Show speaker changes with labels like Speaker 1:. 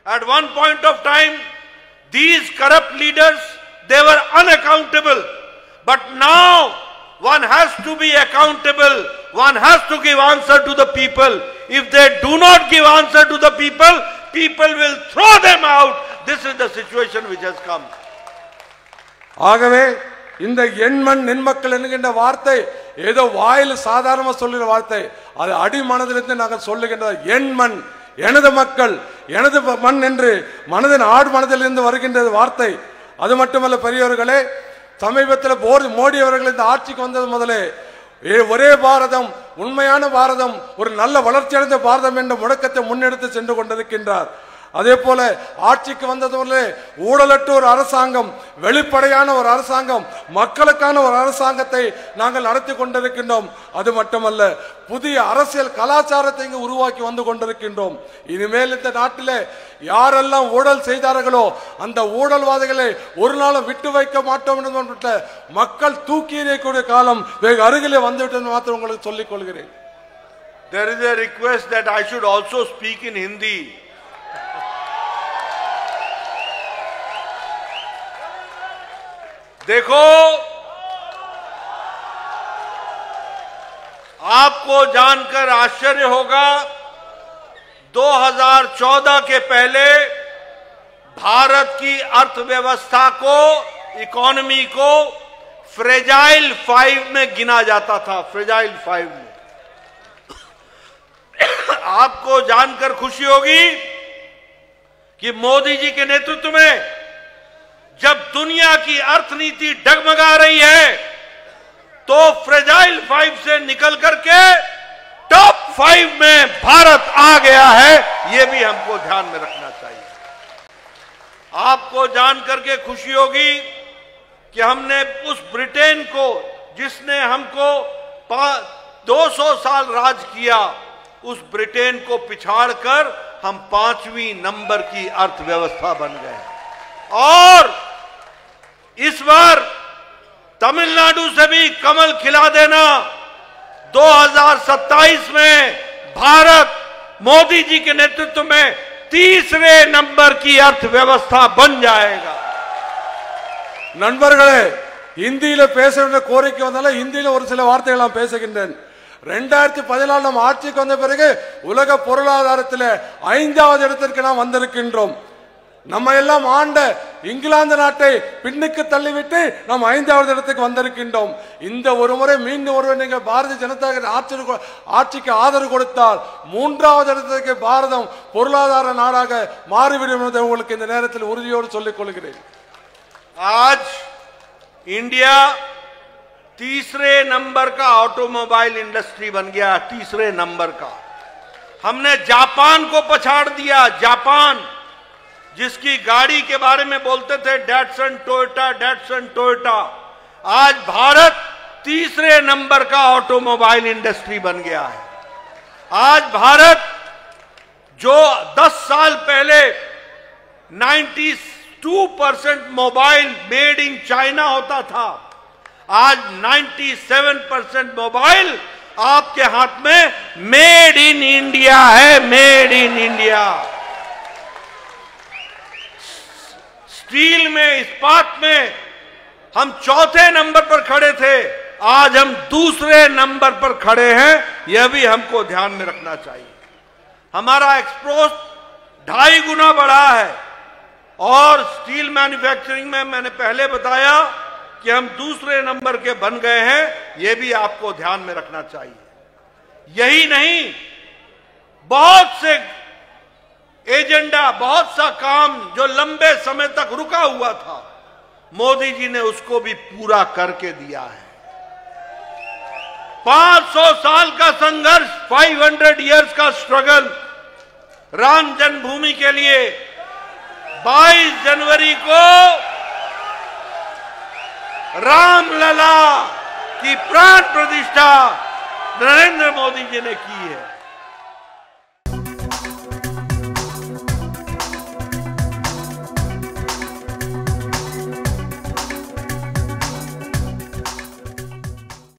Speaker 1: At one point of time, these corrupt leaders, they were unaccountable. But now, one has to be accountable. One has to give answer to the people. If they do not give answer to the people, people will throw them out. This is the situation which has come.
Speaker 2: ஆகவே இந்த எண்மண் நெண்மக்கள் என்கின்ற வார்த்தை ஏதோ வாயில் சாதாரணமா சொல்லுகிற வார்த்தை, அது அடிமனதிலிருந்து நாங்கள் சொல்லுகின்ற எண்மண், எனது மக்கள், எனது மண் என்று மனதின் ஆடு மனதிலிருந்து வருகின்ற வார்த்தை. அது மட்டுமல்ல பெரியவர்களே, சமீபத்தில் மோடி அவர்கள் இந்த ஆட்சிக்கு வந்தது முதலே ஒரே பாரதம், உண்மையான பாரதம், ஒரு நல்ல வளர்ச்சி அடைந்த பாரதம் என்ற முழக்கத்தை முன்னெடுத்து சென்று கொண்டிருக்கின்றார். அதே போல ஆட்சிக்கு வந்தது முதலே ஊழலற்ற ஒரு அரசாங்கம், வெளிப்படையான ஒரு அரசாங்கம், மக்களுக்கான ஒரு அரசாங்கத்தை நாங்கள் நடத்தி கொண்டிருக்கின்றோம். அது மட்டுமல்ல, புதிய அரசியல் கலாச்சாரத்தை இங்கு உருவாக்கி வந்து கொண்டிருக்கின்றோம். இனிமேல் இந்த நாட்டிலே யாரெல்லாம் ஊழல் செய்தார்களோ அந்த ஊழல்வாதிகளை ஒரு நாளும் விட்டு வைக்க மாட்டோம் என்ற மக்கள் தூக்கி எறியக்கூடிய காலம் வெகு அருகிலே வந்துவிட்டது மாத்திரம் உங்களுக்கு சொல்லிக் கொள்கிறேன்.
Speaker 1: There is a request that I should also speak in Hindi. देखो, आपको जानकर आश्चर्य होगा, 2014 के पहले भारत की अर्थव्यवस्था को, इकोनॉमी को फ्रेजाइल 5 में गिना जाता था, फ्रेजाइल 5 में। आपको जानकर खुशी होगी कि मोदी जी के नेतृत्व में जब दुनिया की अर्थनीति डगमगा रही है तो फ्रेजाइल 5 से निकल करके टॉप 5 में भारत आ गया है। यह भी हमको ध्यान में रखना चाहिए। आपको जान करके खुशी होगी कि हमने उस ब्रिटेन को, जिसने हमको 200 साल राज किया, उस ब्रिटेन को पिछाड़कर हम 5वीं नंबर की अर्थव्यवस्था बन गए। और इस बार तमिलनाडु से भी कमल खिला देना, 2027 में भारत मोदी जी के नेतृत्व में 3रे नंबर की अर्थव्यवस्था बन जाएगा।
Speaker 2: நண்பர்களே, ஹிந்தியில பேச வேண்டிய கோரிக்கை வந்தால ஹிந்தியில ஒரு சில வார்த்தைகள் நான் பேசுகின்றேன். 2014 நாம் ஆட்சிக்கு வந்த பிறகு உலக பொருளாதாரத்தில் 5வது இடத்திற்கு நாம் வந்திருக்கின்றோம். நம்ம எல்லாம் ஆண்ட இங்கிலாந்து நாட்டை பின்னுக்கு தள்ளிவிட்டு நாம் 5வது இடத்துக்கு வந்திருக்கின்றோம். இந்த ஒரு முறை மீண்டும் ஒருவர் நீங்கள் பாரதிய ஜனதா ஆட்சிக்கு ஆதரவு கொடுத்தால் 3வது இடத்துக்கு பாரதம் பொருளாதார நாடாக மாறிவிடும் என்பதை உங்களுக்கு இந்த நேரத்தில் உறுதியோடு சொல்லிக் கொள்கிறேன்.
Speaker 1: आज इंडिया 3रे नंबर का ऑटोमोबाइल इंडस्ट्री बन गया, 3रे नंबर का। हमने जापान को पछाड़ दिया। जापान जिसकी गाड़ी के बारे में बोलते थे डैटसन टोयोटा, आज भारत 3रे नंबर का ऑटोमोबाइल इंडस्ट्री बन गया है। आज भारत जो 10 साल पहले 92% मोबाइल मेड इन चाइना होता था, आज 97% मोबाइल आपके हाथ में मेड इन इंडिया है, मेड इन इंडिया। स्टील में, इस्पात में हम 4थे नंबर पर खड़े थे, आज हम 2रे नंबर पर खड़े हैं। यह भी हमको ध्यान में रखना चाहिए। हमारा एक्सपोर्ट 2.5 गुना बढ़ा है और स्टील मैन्युफैक्चरिंग में मैंने पहले बताया कि हम 2रे नंबर के बन गए हैं। यह भी आपको ध्यान में रखना चाहिए। यही नहीं, बहुत से एजेंडा, बहुत सा काम जो लंबे समय तक रुका हुआ था, मोदी जी ने उसको भी पूरा करके दिया है। 500 साल का संघर्ष, 500 इयर्स का स्ट्रगल, राम जन्मभूमि के लिए 22 जनवरी को रामलला की प्राण प्रतिष्ठा नरेंद्र मोदी जी ने की है।